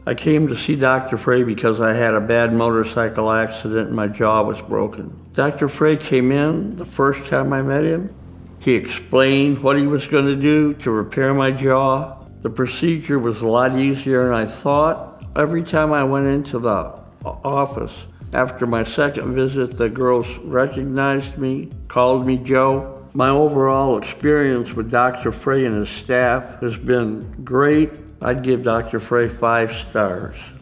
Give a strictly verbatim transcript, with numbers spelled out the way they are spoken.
I came to see Doctor Frey because I had a bad motorcycle accident and my jaw was broken. Doctor Frey came in the first time I met him. He explained what he was going to do to repair my jaw. The procedure was a lot easier than I thought. Every time I went into the office, after my second visit, the girls recognized me, called me Joe. My overall experience with Doctor Frey and his staff has been great. I'd give Doctor Frey five stars.